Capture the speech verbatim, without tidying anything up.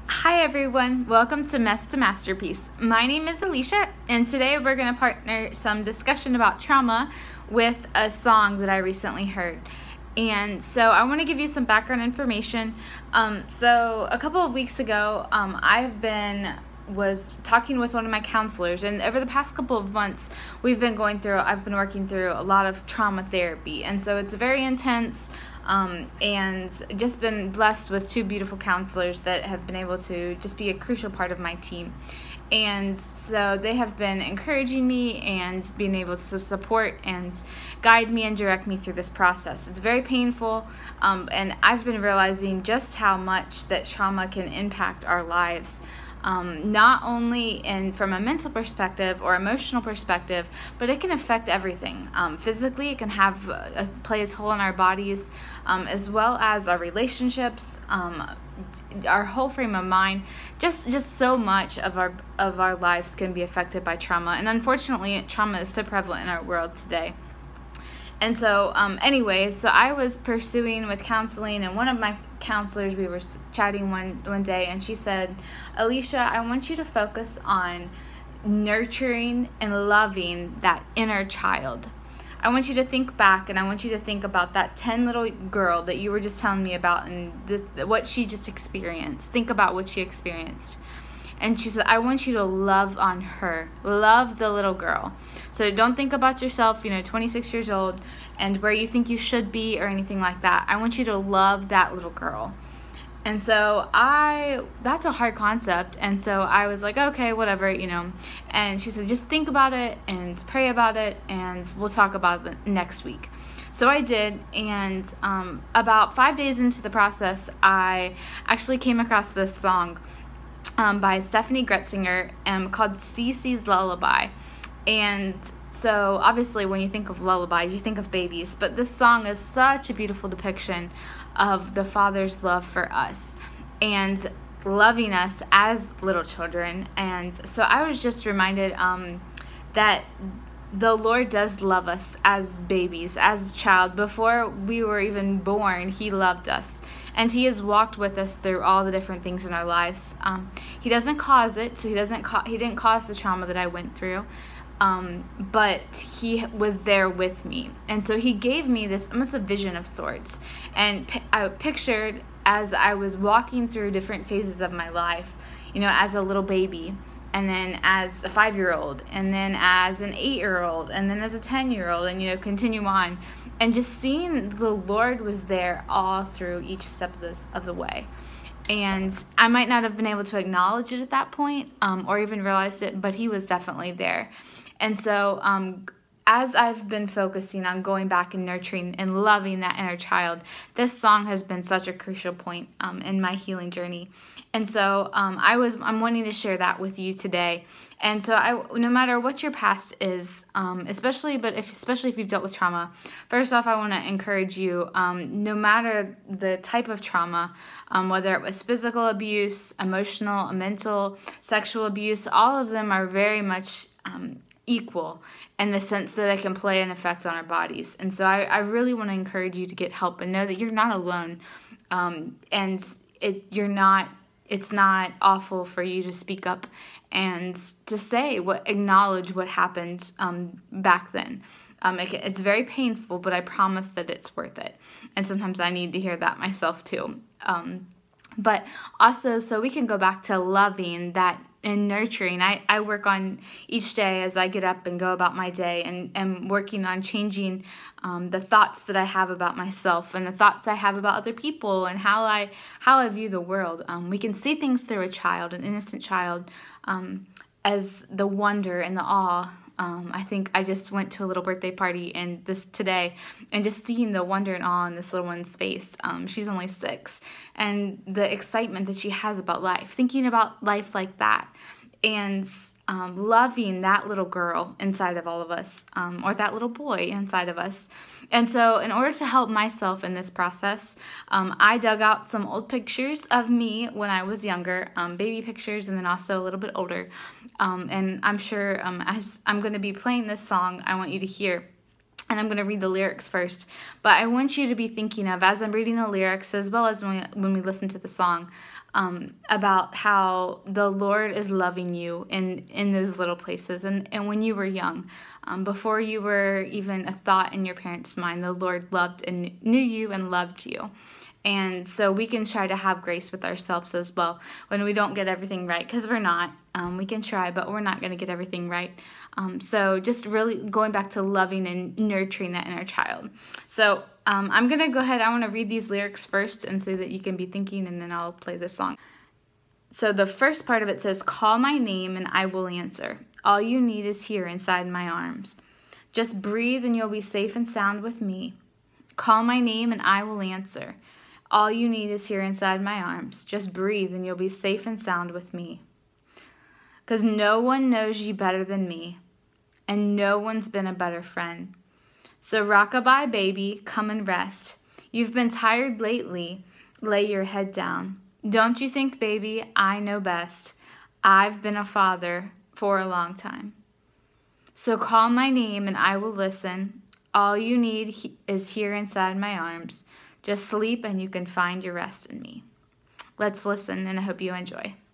Hi everyone, welcome to Mess to Masterpiece. My name is Alicia, and today we're going to partner some discussion about trauma with a song that I recently heard. And so I want to give you some background information. Um, so a couple of weeks ago, um, I've been was talking with one of my counselors, and over the past couple of months we've been going through I've been working through a lot of trauma therapy, and so it's very intense. Um, and just been blessed with two beautiful counselors that have been able to just be a crucial part of my team. And so they have been encouraging me and being able to support and guide me and direct me through this process. It's very painful, um, and I've been realizing just how much that trauma can impact our lives. Um, not only in from a mental perspective or emotional perspective, but it can affect everything. Um, physically, it can have a, play a toll in our bodies, um, as well as our relationships, um, our whole frame of mind. Just just so much of our of our lives can be affected by trauma, and unfortunately, trauma is so prevalent in our world today. And so, um, anyway, so I was pursuing with counseling, and one of my counselors, we were chatting one, one day, and she said, Alicia, I want you to focus on nurturing and loving that inner child. I want you to think back, and I want you to think about that ten little girl that you were just telling me about and the, what she just experienced. Think about what she experienced. And she said, I want you to love on her. Love the little girl. So don't think about yourself, you know, twenty-six years old, and where you think you should be or anything like that. I want you to love that little girl. And so I, that's a hard concept. And so I was like, okay, whatever, you know. And she said, just think about it and pray about it, and we'll talk about it next week. So I did, and um, about five days into the process, I actually came across this song Um, by Steffany Gretzinger, um, called Cece's Lullaby. And so obviously when you think of lullabies, you think of babies, but this song is such a beautiful depiction of the Father's love for us and loving us as little children. And so I was just reminded um, that the Lord does love us as babies, as a child. Before we were even born, He loved us. And He has walked with us through all the different things in our lives. Um, he doesn't cause it, so He doesn't. Ca- he didn't cause the trauma that I went through, um, but He was there with me, and so He gave me this almost a vision of sorts. And p- I pictured as I was walking through different phases of my life, you know, as a little baby, and then as a five-year-old, and then as an eight-year-old, and then as a ten-year-old, and you know, continue on. And just seeing the Lord was there all through each step of, this, of the way. And I might not have been able to acknowledge it at that point, um, or even realize it, but He was definitely there. And so um, as I've been focusing on going back and nurturing and loving that inner child, this song has been such a crucial point um, in my healing journey. And so um, I was I'm wanting to share that with you today. And so I, no matter what your past is, um, especially but if especially if you've dealt with trauma, first off, I want to encourage you. Um, no matter the type of trauma, um, whether it was physical abuse, emotional, mental, sexual abuse, all of them are very much um, equal in the sense that it can play an effect on our bodies. And so I, I really want to encourage you to get help and know that you're not alone, um, and it you're not. It's not awful for you to speak up and to say what, acknowledge what happened um, back then. Um, it, it's very painful, but I promise that it's worth it. And sometimes I need to hear that myself too. Um, but also, so we can go back to loving that and nurturing. I, I work on each day as I get up and go about my day, and am working on changing um, the thoughts that I have about myself and the thoughts I have about other people and how I how I view the world. Um, we can see things through a child, an innocent child, um, as the wonder and the awe. Um, I think I just went to a little birthday party and this today, and just seeing the wonder and awe in this little one's face. Um, she's only six, and the excitement that she has about life, thinking about life like that, and um, loving that little girl inside of all of us, um, or that little boy inside of us. And so in order to help myself in this process, um, I dug out some old pictures of me when I was younger, um, baby pictures, and then also a little bit older. Um, and I'm sure um, as I'm going to be playing this song, I want you to hear And I'm going to read the lyrics first. But I want you to be thinking of, as I'm reading the lyrics, as well as when we, when we listen to the song, um, about how the Lord is loving you in, in those little places. And, and when you were young, um, before you were even a thought in your parents' mind, the Lord loved and knew you and loved you. And so we can try to have grace with ourselves as well when we don't get everything right, because we're not. Um, we can try, but we're not going to get everything right. Um, so just really going back to loving and nurturing that inner child. So um, I'm going to go ahead. I want to read these lyrics first, and so that you can be thinking, and then I'll play this song. So the first part of it says, "Call my name and I will answer. All you need is here inside my arms. Just breathe and you'll be safe and sound with me. Call my name and I will answer. All you need is here inside my arms. Just breathe and you'll be safe and sound with me. 'Cause no one knows you better than me, and no one's been a better friend. So rock-a-bye, baby, come and rest. You've been tired lately, lay your head down. Don't you think, baby, I know best. I've been a father for a long time. So call my name and I will listen. All you need he- is here inside my arms. Just sleep and you can find your rest in me." Let's listen, and I hope you enjoy.